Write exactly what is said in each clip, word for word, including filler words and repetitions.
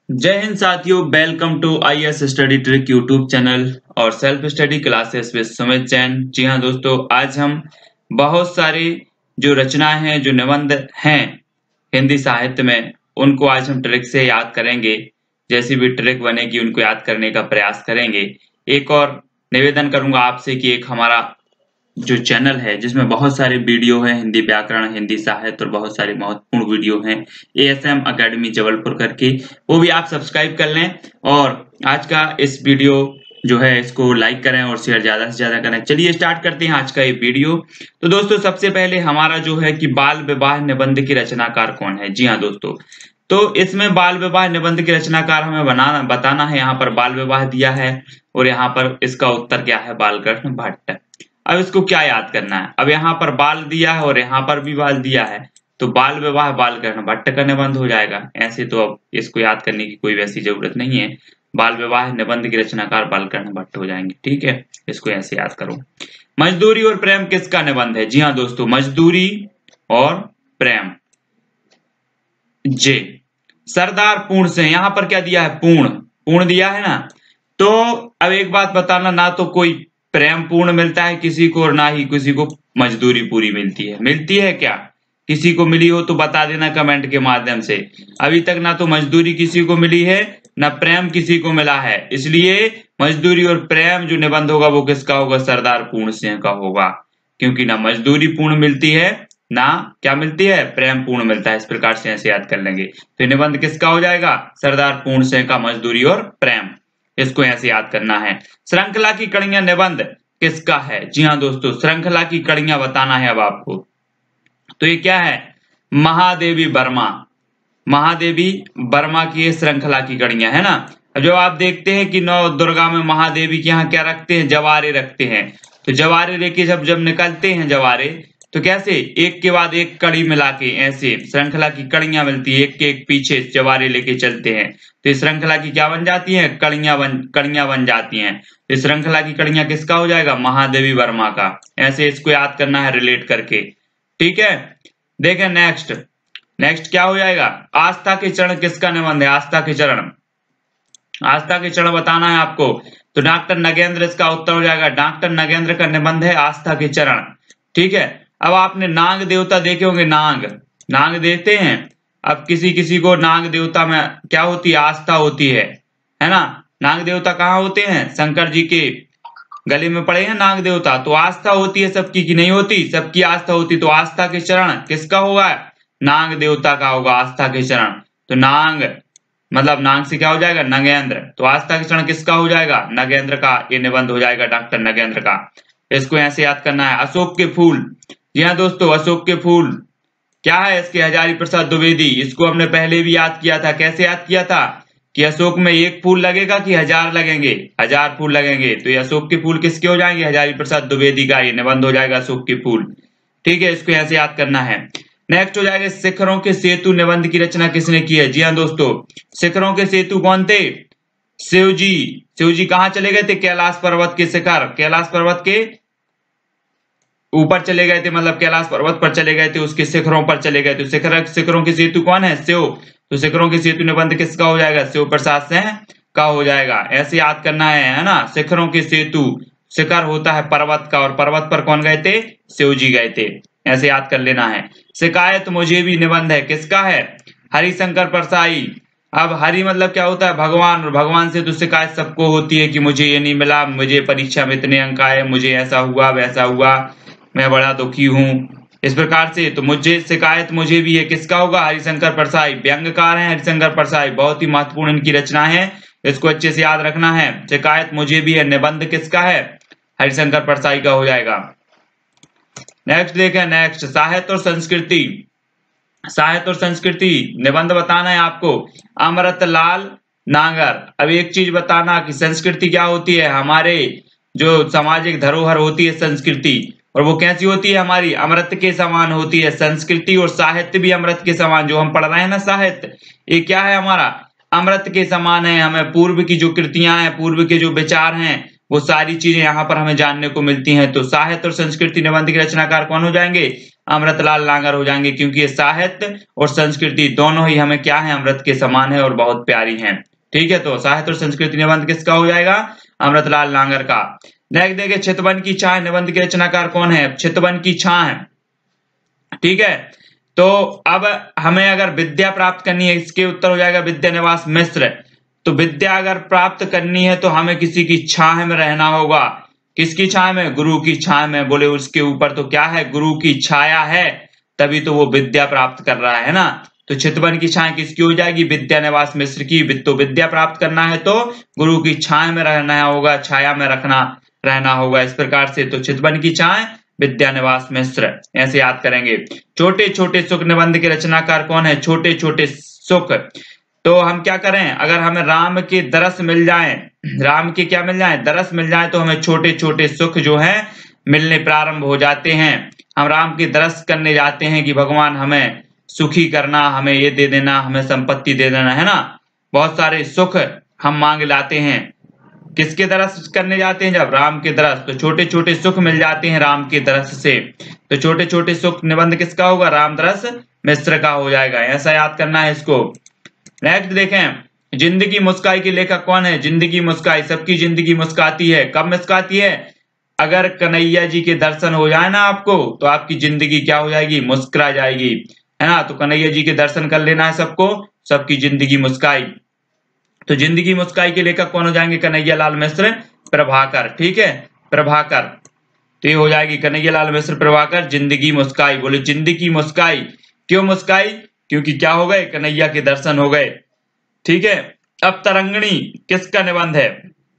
जय हिंद साथियों, welcome to I S study trick YouTube channel और self study classes with Sumit Jain. जी हाँ दोस्तों, आज हम बहुत सारी जो रचनाएं हैं, जो निबंध हैं हिंदी साहित्य में, उनको आज हम ट्रिक से याद करेंगे। जैसी भी ट्रिक बनेगी उनको याद करने का प्रयास करेंगे। एक और निवेदन करूंगा आपसे कि एक हमारा जो चैनल है जिसमें बहुत सारे वीडियो हैं, हिंदी व्याकरण, हिंदी साहित्य और बहुत सारे महत्वपूर्ण वीडियो हैं, A S M academy Jabalpur करके, वो भी आप सब्सक्राइब कर लें। और आज का इस वीडियो जो है इसको लाइक करें और शेयर ज्यादा से ज्यादा करें। चलिए स्टार्ट करते हैं आज का ये वीडियो। तो दोस्तों, सबसे पहले हमारा जो है कि बाल विवाह निबंध की रचनाकार कौन है। जी हाँ दोस्तों, तो इसमें बाल विवाह निबंध की रचनाकार हमें बनाना बताना है। यहाँ पर बाल विवाह दिया है और यहाँ पर इसका उत्तर क्या है, बालकृष्ण भट्ट। अब इसको क्या याद करना है, अब यहाँ पर बाल दिया है और यहाँ पर भी बाल दिया है, तो बाल विवाह बालकृष्ण भट्ट का निबंध हो जाएगा। ऐसे तो अब इसको याद करने की कोई वैसी जरूरत नहीं है। बाल विवाह निबंध की रचनाकार बालकृष्ण भट्ट हो जाएंगे। ठीक है, इसको ऐसे याद करो। मजदूरी और प्रेम किसका निबंध है। जी हाँ दोस्तों, मजदूरी और प्रेम जे सरदार पूर्ण से। यहाँ पर क्या दिया है, पूर्ण पूर्ण दिया है ना। तो अब एक बात बताना, ना तो कोई प्रेम पूर्ण मिलता है किसी को और ना ही किसी को मजदूरी पूरी मिलती है। मिलती है क्या, किसी को मिली हो तो बता देना कमेंट के माध्यम से। अभी तक ना तो मजदूरी किसी को मिली है, ना प्रेम किसी को मिला है। इसलिए मजदूरी और प्रेम जो निबंध होगा वो किसका होगा, सरदार पूर्ण सिंह का होगा। क्योंकि ना मजदूरी पूर्ण मिलती है, ना क्या मिलती है, प्रेम पूर्ण मिलता है। इस प्रकार से ऐसे याद कर लेंगे। तो निबंध किसका हो जाएगा, सरदार पूर्ण सिंह का मजदूरी और प्रेम। इसको ऐसे याद करना है। श्रृंखला की कड़ियां निबंध किसका है। जी हाँ दोस्तों, श्रृंखला की कड़ियां बताना है अब आपको। तो ये क्या है, महादेवी वर्मा। महादेवी वर्मा की श्रृंखला की कड़ियां है ना। अब जब आप देखते हैं कि नौ दुर्गा में महादेवी के यहाँ क्या रखते हैं, जवारे रखते हैं। तो जवारे लेके जब जब निकलते हैं जवारे, तो कैसे एक के बाद एक कड़ी मिला के ऐसे श्रृंखला की कड़ियां मिलती है, एक के एक पीछे जवारे लेके चलते हैं। तो इस श्रृंखला की क्या बन जाती है, कड़ियां बन कड़ियां बन जाती हैं। तो इस श्रृंखला की कड़ियां किसका हो जाएगा, महादेवी वर्मा का। ऐसे इसको याद करना है रिलेट करके। ठीक है, देखें नेक्स्ट नेक्स्ट क्या हो जाएगा, आस्था के चरण किसका निबंध है। आस्था के चरण आस्था के चरण बताना है आपको। तो डॉक्टर नगेंद्र इसका उत्तर हो जाएगा। डॉक्टर नगेंद्र का निबंध है आस्था के चरण। ठीक है, अब आपने नाग देवता देखे होंगे, नाग नाग देते हैं। अब किसी किसी को नाग देवता में क्या होती है, आस्था होती है, है ना। नाग देवता कहाँ होते हैं, शंकर जी के गले में पड़े हैं नाग देवता। तो आस्था होती है सबकी की नहीं होती, सबकी आस्था होती। तो आस्था के चरण किसका होगा, नाग देवता का होगा आस्था के चरण। तो नाग मतलब नाग से क्या हो जाएगा, नगेंद्र। तो आस्था के चरण किसका हो जाएगा, नगेंद्र का। ये निबंध हो जाएगा डॉक्टर नगेंद्र का। इसको ऐसे याद करना है। अशोक के फूल। जी हाँ दोस्तों, अशोक के फूल क्या है, इसके हजारी प्रसाद द्विवेदी। इसको हमने पहले भी याद किया था। कैसे याद किया था कि अशोक में एक फूल लगेगा कि हजार लगेंगे, हजार फूल लगेंगे। तो ये अशोक के फूल किसके हो जाएंगे, हजारी प्रसाद द्विवेदी का। ये निबंध हो जाएगा अशोक के फूल। ठीक है, इसको ऐसे याद करना है। नेक्स्ट हो जाएगा, शिखरों के सेतु निबंध की रचना किसने की है। जी हाँ दोस्तों, शिखरों के सेतु कौन थे, शिव जी। शिव जी कहाँ चले गए थे, कैलाश पर्वत के शिखर, कैलाश पर्वत के ऊपर चले गए थे, मतलब कैलाश पर्वत पर चले गए थे, उसके शिखरों पर चले गए थे। शिखर शिखरों के सेतु कौन है, शिव। तो शिखरों के सेतु निबंध किसका हो जाएगा, शिव प्रसाद सिंह का हो जाएगा। ऐसे याद करना है, है ना। शिखरों के सेतु, शिखर होता है पर्वत का, और पर्वत पर कौन गए थे, शिव जी गए थे। ऐसे याद कर लेना है। शिकायत मुझे भी निबंध है किसका है, हरिशंकर परसाई। अब हरि मतलब क्या होता है, भगवान। और भगवान से तो शिकायत सबको होती है कि मुझे ये नहीं मिला, मुझे परीक्षा में इतने अंक आए, मुझे ऐसा हुआ वैसा हुआ, मैं बड़ा दुखी हूं, इस प्रकार से। तो मुझे शिकायत मुझे भी है किसका होगा, हरिशंकर परसाई। व्यंग्यकार हैं हरिशंकर परसाई, बहुत ही महत्वपूर्ण इनकी रचना है। इसको अच्छे से याद रखना है। शिकायत मुझे भी है निबंध किसका है, हरिशंकर परसाई का हो जाएगा। नेक्स्ट देखें, नेक्स्ट साहित्य और संस्कृति। साहित्य और संस्कृति निबंध बताना है आपको, अमृतलाल नागर। अब एक चीज बताना कि संस्कृति क्या होती है, हमारे जो सामाजिक धरोहर होती है संस्कृति, और वो कैसी होती है, हमारी अमृत के समान होती है संस्कृति। और साहित्य भी अमृत के समान, जो हम पढ़ रहे हैं ना साहित्य, ये क्या है, हमारा अमृत के समान है। हमें पूर्व की जो कृतियां हैं, पूर्व के जो विचार हैं, वो सारी चीजें यहाँ पर हमें जानने को मिलती हैं। तो साहित्य और संस्कृति निबंध के रचनाकार कौन हो जाएंगे, अमृतलाल नागर हो जाएंगे, क्योंकि ये साहित्य और संस्कृति दोनों ही हमें क्या है, अमृत के समान है और बहुत प्यारी हैं। ठीक है, तो साहित्य और संस्कृति निबंध किसका हो जाएगा, अमृतलाल नागर का। नेक्स्ट देखिए, चितवन की छाह निबंध के रचनाकार कौन है, चितवन की छाह है। ठीक है, तो अब हमें अगर विद्या प्राप्त करनी है, इसके उत्तर हो जाएगा विद्यानिवास मिश्र। तो विद्या अगर प्राप्त करनी है तो हमें किसी की छाह में रहना होगा। किसकी छाया में, गुरु की छाया में। बोले उसके ऊपर तो क्या है, गुरु की छाया है, तभी तो वो विद्या प्राप्त कर रहा है ना। तो चितवन की छाया किसकी हो जाएगी, विद्यानिवास मिश्र की। तो विद्या प्राप्त करना है तो गुरु की छाया में रहना होगा, छाया में रखना रहना होगा, इस प्रकार से। तो चितवन की छाया विद्यानिवास मिश्र, ऐसे याद करेंगे। छोटे छोटे सुख निबंध के रचनाकार कौन है, छोटे छोटे सुख। तो हम क्या करें, अगर हमें राम के दरस मिल जाए, राम के क्या मिल जाए, दरस मिल जाए, तो हमें छोटे छोटे सुख जो है मिलने प्रारंभ हो जाते हैं। हम राम के दरस करने जाते हैं कि भगवान हमें सुखी करना, हमें ये दे देना, हमें संपत्ति दे देना, है ना। बहुत सारे सुख हम मांग लाते हैं। किसके दरस करने जाते हैं, जब राम के दरस। तो छोटे छोटे सुख मिल जाते हैं राम के दरस से। तो छोटे छोटे सुख निबंध किसका होगा, राम दरस मिश्र का हो जाएगा, ऐसा याद करना है इसको। नेक्स्ट देखें, जिंदगी मुस्काई के लेखक कौन है, जिंदगी मुस्काई। सबकी जिंदगी मुस्काती है, कब मुस्काती है, अगर कन्हैया जी के दर्शन हो जाए ना आपको, तो आपकी जिंदगी क्या हो जाएगी, मुस्कुरा जाएगी, है ना। तो कन्हैया जी के दर्शन कर लेना है सबको, सबकी जिंदगी मुस्काई। तो जिंदगी मुस्काई के लेखक कौन हो जाएंगे, कन्हैया लाल मिश्र प्रभाकर। ठीक है, प्रभाकर। तो ये हो जाएगी कन्हैया लाल मिश्र प्रभाकर, जिंदगी मुस्काई। बोले जिंदगी मुस्काई, क्यों मुस्काई, क्योंकि क्या हो गए, कन्हैया के दर्शन हो गए। ठीक है, अब तरंगणी किसका निबंध है,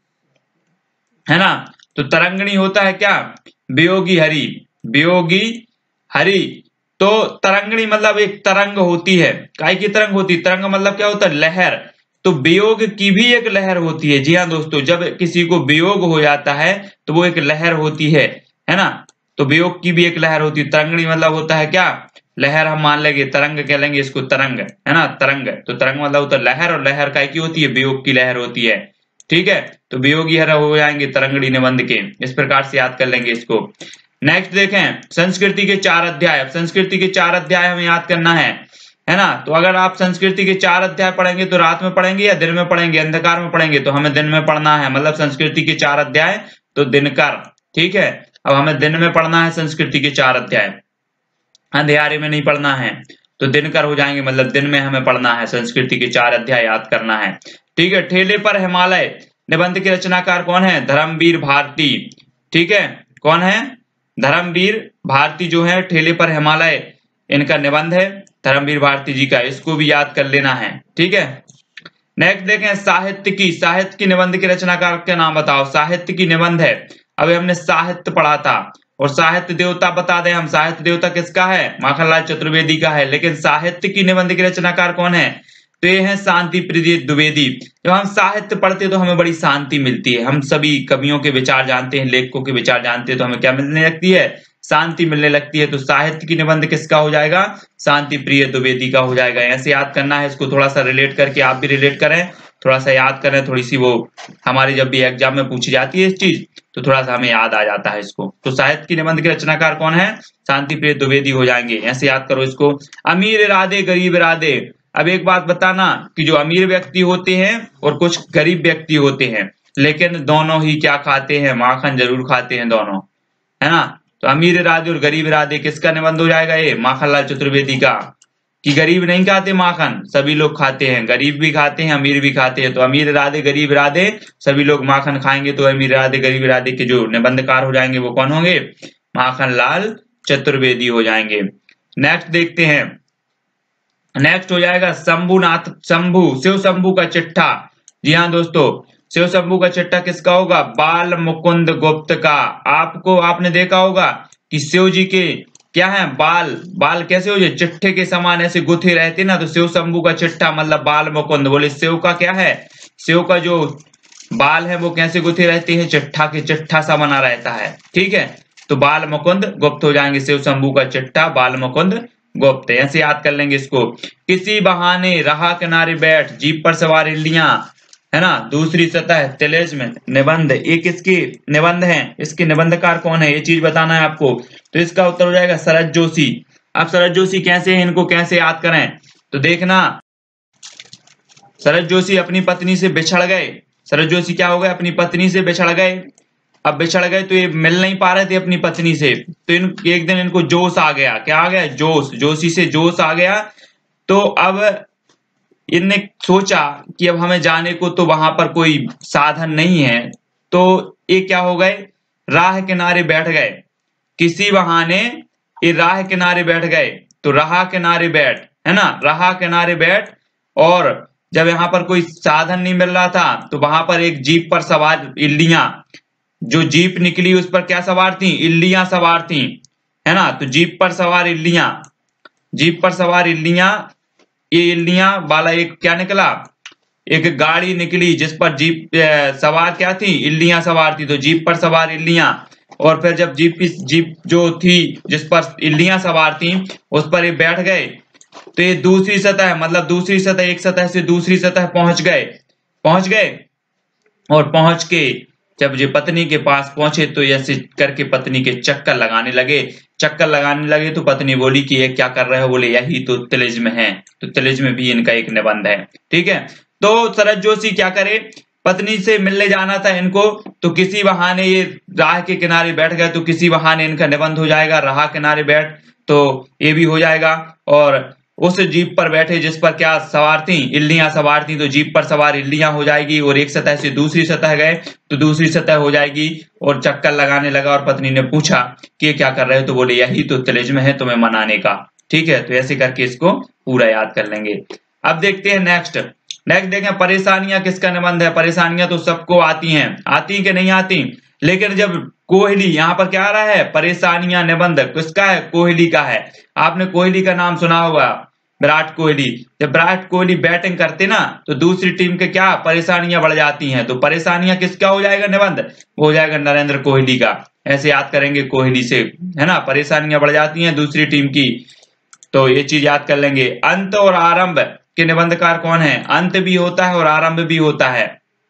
है ना। तो तरंगणी होता है क्या, वियोगी हरि, वियोगी हरि। तो तरंगणी मतलब एक तरंग होती है, काय की तरंग होती है, तरंग मतलब क्या होता है, लहर। तो वियोग की भी एक लहर होती है। जी हाँ दोस्तों, जब किसी को वियोग हो जाता है तो वो एक लहर होती है, है ना। तो वियोग की भी एक लहर होती है। तरंगणी मतलब होता है क्या, लहर। हम मान लेंगे तरंग कह लेंगे इसको, तरंग, है ना, तरंग। तो तरंग मतलब होता है लहर, और लहर काय की होती है, वियोग की लहर होती है। ठीक है, तो वियोगी हर हो जाएंगे तरंगणी निबंध के, इस प्रकार से याद कर लेंगे इसको। नेक्स्ट देखें, संस्कृति के चार अध्याय। संस्कृति के चार अध्याय हमें याद करना है, है ना। तो अगर आप संस्कृति के चार अध्याय पढ़ेंगे तो रात में पढ़ेंगे या दिन में पढ़ेंगे, अंधकार में पढ़ेंगे, तो हमें दिन में पढ़ना है। मतलब संस्कृति के चार अध्याय तो दिनकर। ठीक है, अब हमें दिन में पढ़ना है संस्कृति के चार अध्याय, अंधियारे में नहीं पढ़ना है। तो दिनकर हो जाएंगे, मतलब दिन में हमें पढ़ना है, संस्कृति के चार अध्याय याद करना है। ठीक है, ठेले पर हिमालय निबंध के रचनाकार कौन है, धर्मवीर भारती। ठीक है, कौन है, धर्मवीर भारती जो है, ठेले पर हिमालय इनका निबंध है, धर्मवीर भारती जी का, इसको भी याद कर लेना है। ठीक है, नेक्स्ट देखें, साहित्य की, साहित्य की निबंध के रचनाकार का नाम बताओ। साहित्य की निबंध है, अभी हमने साहित्य पढ़ा था, और साहित्य देवता बता दें हम, साहित्य देवता किसका है, माखनलाल चतुर्वेदी का है। लेकिन साहित्य की निबंध के रचनाकार कौन है, तो ये है शांति प्रिय द्विवेदी। जब हम साहित्य पढ़ते हैं तो हमें बड़ी शांति मिलती है। हम सभी कवियों के विचार जानते हैं, लेखकों के विचार जानते हैं, तो हमें क्या मिलने लगती है, शांति मिलने लगती है। तो साहित्य की निबंध किसका हो जाएगा, शांति प्रिय द्विवेदी का हो जाएगा। ऐसे याद करना है इसको, थोड़ा सा रिलेट करके आप भी रिलेट करें, थोड़ा सा याद करें, थोड़ी सी वो हमारी जब भी एग्जाम में पूछी जाती है इस चीज, तो थोड़ा सा हमें याद आ जाता है इसको। तो साहित्य की निबंध के रचनाकार कौन है, शांति प्रिय द्विवेदी हो जाएंगे, ऐसे याद करो इसको। अमीर इरादे गरीब इरादे। अब एक बात बताना कि जो अमीर व्यक्ति होते हैं और कुछ गरीब व्यक्ति होते हैं, लेकिन दोनों ही क्या खाते हैं, माखन जरूर खाते हैं दोनों, है ना। तो अमीर इरादे और गरीब इरादे किसका निबंध हो जाएगा, ये माखनलाल चतुर्वेदी का। कि गरीब नहीं खाते माखन, सभी लोग खाते हैं, गरीब भी खाते हैं, अमीर भी खाते हैं। तो अमीर इरादे गरीब इरादे सभी लोग माखन खाएंगे, तो अमीर इरादे गरीब इरादे के जो निबंधकार हो जाएंगे वो कौन होंगे, माखनलाल चतुर्वेदी हो जाएंगे। नेक्स्ट देखते हैं, नेक्स्ट हो जाएगा शंभुनाथ शंभु, शिव शंभु का चिट्ठा। जी हाँ दोस्तों, शिव शंभु का चिट्ठा किसका होगा, बाल मुकुंद गुप्त का। आपको आपने देखा होगा कि शिव जी के क्या है, बाल, बाल कैसे हो जाए, चिट्ठे के समान ऐसे गुथे रहते ना। तो शिव शंभु का चिट्ठा मतलब बाल मुकुंद। बोले शिव का क्या है, शिव का जो बाल है वो कैसे गुथे रहते हैं, चिट्ठा के चिट्ठा सा बना रहता है। ठीक है, तो बाल मुकुंद गुप्त हो जाएंगे, शिव शंभु का चिट्ठा बाल मुकुंद गुप्त, ऐसे याद कर लेंगे इसको। किसी बहाने रहा किनारे बैठ, जीप पर सवार इल्लियां। है ना। दूसरी सतह तिलेस्म निबंध, एक इसके निबंध है, इसके निबंधकार कौन है ये चीज बताना है आपको। तो इसका उत्तर हो जाएगा शरद जोशी। अब शरद जोशी कैसे हैं, इनको कैसे याद करें, तो देखना शरद जोशी अपनी पत्नी से बिछड़ गए। शरद जोशी क्या हो गए, अपनी पत्नी से बिछड़ गए। अब बिछड़ गए तो ये मिल नहीं पा रहे थे अपनी पत्नी से, तो इन एक दिन इनको जोश आ गया। क्या आ गया, जोश, जोशी से जोश आ गया। तो अब इनने सोचा कि अब हमें जाने को तो वहां पर कोई साधन नहीं है, तो ये क्या हो गए, राह किनारे बैठ गए। किसी बहाने ये राह किनारे बैठ गए। तो राह किनारे बैठ, है ना, राह किनारे बैठ। और जब यहाँ पर कोई साधन नहीं मिल रहा था तो वहां पर एक जीप पर सवार इल्लियां, जो जीप निकली उस पर क्या सवार थी, इल्लियां सवार थी, है ना। तो जीप पर सवार इल्लियां, जीप पर सवार इल्लियां, ये इल्लियां वाला एक क्या निकला, एक गाड़ी निकली जिस पर जीप सवार क्या थी, इल्लियां सवार थी। तो जीप पर सवार इल्लियां, और फिर जब जीप जीप जो थी जिस पर इल्लियां सवार थी उस पर ये बैठ गए। तो ये दूसरी सतह, मतलब दूसरी सतह, एक सतह से दूसरी सतह पहुंच गए, पहुंच गए और पहुंच के जब ये पत्नी के पास पहुंचे तो ऐसे करके पत्नी के चक्कर लगाने लगे। चक्कर लगाने लगे तो पत्नी बोली कि ये क्या कर रहे हो, बोले यही तो तिलिस्म है। तो तिलिस्म भी इनका एक निबंध है, ठीक है। तो शरद जोशी क्या करे, पत्नी से मिलने जाना था इनको, तो किसी बहाने ये राह के किनारे बैठ गए, तो किसी बहाने इनका निबंध हो जाएगा, राह किनारे बैठ, तो ये भी हो जाएगा। और उस जीप पर बैठे जिस पर क्या सवार थी, इल्लियां सवार थी, तो जीप पर सवार इल्लियां हो जाएगी। और एक सतह से दूसरी सतह गए तो दूसरी सतह हो जाएगी। और चक्कर लगाने लगा और पत्नी ने पूछा कि ये क्या कर रहे हो, तो बोले यही तो तिलिस्म है तुम्हें मनाने का, ठीक है। तो ऐसे करके इसको पूरा याद कर लेंगे। अब देखते हैं नेक्स्ट। नेक्स्ट देखें, परेशानियां किसका निबंध है। परेशानियां तो सबको आती हैं, आती कि नहीं आती, लेकिन जब कोहली यहाँ पर क्या आ रहा है, परेशानियां निबंध किसका है, कोहली का है। आपने कोहली का नाम सुना होगा, विराट कोहली। जब विराट कोहली बैटिंग करते ना तो दूसरी टीम के क्या परेशानियां बढ़ जाती हैं। तो परेशानियां किसका हो जाएगा निबंध, वो हो जाएगा नरेंद्र कोहली का। ऐसे याद करेंगे कोहली से, है ना, परेशानियां बढ़ जाती हैं दूसरी टीम की, तो ये चीज याद कर लेंगे। अंत और आरंभ के निबंधकार कौन है, अंत भी होता है और आरंभ भी होता है,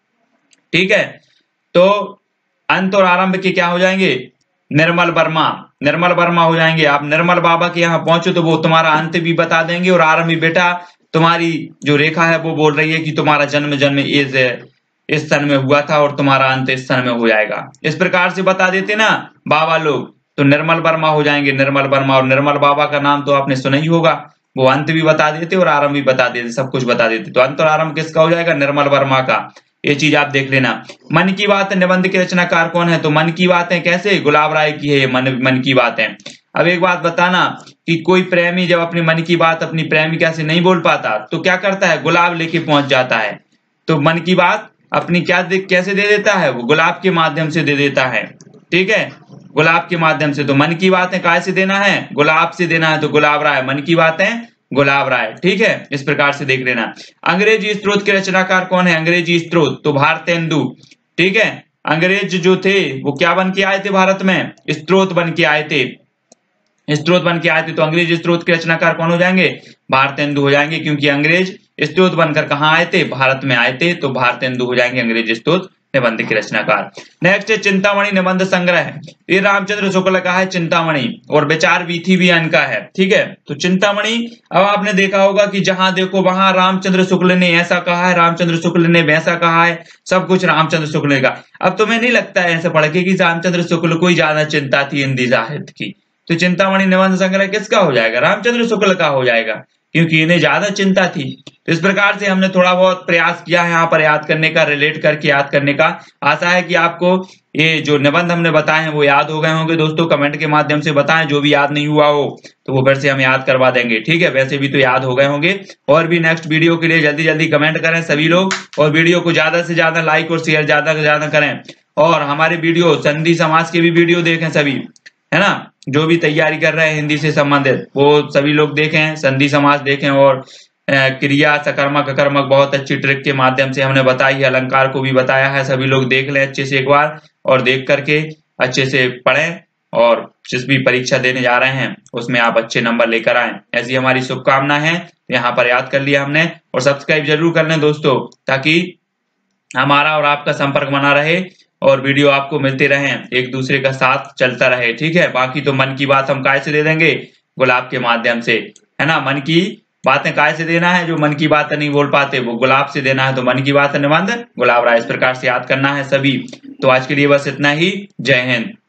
ठीक है। तो अंत और आरंभ के क्या हो जाएंगे, निर्मल वर्मा, निर्मल वर्मा हो जाएंगे। आप निर्मल बाबा के यहाँ पहुंचो तो वो तुम्हारा अंत भी बता देंगे और आरंभ भी। बेटा तुम्हारी जो रेखा है वो बोल रही है कि तुम्हारा जन्म जन्म इस इस सन में हुआ था और तुम्हारा अंत इस सन में हो जाएगा, इस प्रकार से बता देते ना बाबा लोग। तो निर्मल वर्मा हो जाएंगे, निर्मल वर्मा। और निर्मल बाबा का नाम तो आपने सुना ही होगा, वो अंत भी बता देते और आरंभ भी बता देते, सब कुछ बता देते। तो अंत और आरंभ किसका हो जाएगा, निर्मल वर्मा का। ये चीज आप देख लेना। मन की बात निबंध के रचनाकार कौन है, तो मन की बातें कैसे, गुलाब राय की है ये मन मन की बातें। अब एक बात बताना कि कोई प्रेमी जब अपनी मन की बात अपनी प्रेमिका से नहीं बोल पाता तो क्या करता है, गुलाब लेके पहुंच जाता है। तो मन की बात अपनी क्या दे, कैसे दे देता है, वो गुलाब के माध्यम से दे देता है, ठीक है, गुलाब के माध्यम से। तो मन की बातें काय से देना है, गुलाब से देना है। तो गुलाब राय, मन की बातें गुलाब राय, ठीक है, इस प्रकार से देख लेना। अंग्रेजी स्त्रोत के रचनाकार कौन है, अंग्रेजी स्त्रोत तो भारतेंदु, ठीक है। अंग्रेज जो थे वो क्या बन के आए थे भारत में, स्त्रोत बन के आए थे, स्त्रोत बन के आए थे। तो अंग्रेजी स्त्रोत के रचनाकार कौन हो जाएंगे, भारतेंदु हो जाएंगे, क्योंकि अंग्रेज स्त्रोत बनकर कहाँ आए थे, भारत में आए थे। तो भारतेंदु हो जाएंगे अंग्रेजी स्त्रोत निबंध के रचनाकार। नेक्स्ट है चिंतामणि निबंध संग्रह। ये रामचंद्र शुक्ल का है चिंतामणि, और विचार वीथी भी इनका है, ठीक है। तो चिंतामणि, अब आपने देखा होगा कि जहां देखो वहां रामचंद्र शुक्ल ने ऐसा कहा है, रामचंद्र शुक्ल ने वैसा कहा है, सब कुछ रामचंद्र शुक्ल का। अब तुम्हें नहीं लगता है ऐसे पढ़ के कि रामचंद्र शुक्ल को ही ज्यादा चिंता थी हिंदी साहित्य की। तो चिंतामणि निबंध संग्रह किसका हो जाएगा, रामचंद्र शुक्ल का हो जाएगा, क्योंकि इन्हें ज्यादा चिंता थी। तो इस प्रकार से हमने थोड़ा बहुत प्रयास किया है यहाँ पर याद करने का, रिलेट करके याद करने का। आशा है कि आपको ये जो निबंध हमने बताए हैं वो याद हो गए होंगे। दोस्तों कमेंट के माध्यम से बताएं, जो भी याद नहीं हुआ हो तो वो फिर से हम याद करवा देंगे, ठीक है। वैसे भी तो याद हो गए होंगे। और भी नेक्स्ट वीडियो के लिए जल्दी जल्दी कमेंट करें सभी लोग, और वीडियो को ज्यादा से ज्यादा लाइक और शेयर ज्यादा से ज्यादा करें। और हमारे वीडियो संधि समास के भी वीडियो देखें सभी, है ना, जो भी तैयारी कर रहे हैं हिंदी से संबंधित वो सभी लोग देखें, संधि समास देखें। और क्रिया, सकर्मक, अकर्मक बहुत अच्छी ट्रिक के माध्यम से हमने बताई है, अलंकार को भी बताया है, सभी लोग देख लें अच्छे से एक बार, और देख करके अच्छे से पढ़ें, और जिस भी परीक्षा देने जा रहे हैं उसमें आप अच्छे नंबर लेकर आएं, ऐसी हमारी शुभकामना है। यहाँ पर याद कर लिया हमने, और सब्सक्राइब जरूर कर लें दोस्तों, ताकि हमारा और आपका संपर्क बना रहे और वीडियो आपको मिलते रहे, एक दूसरे का साथ चलता रहे, ठीक है। बाकी तो मन की बात हम काय से दे देंगे, गुलाब के माध्यम से, है ना। मन की बातें काय से देना है, जो मन की बातें नहीं बोल पाते वो गुलाब से देना है। तो मन की बात निबंध गुलाब राय इस प्रकार से याद करना है सभी। तो आज के लिए बस इतना ही। जय हिंद।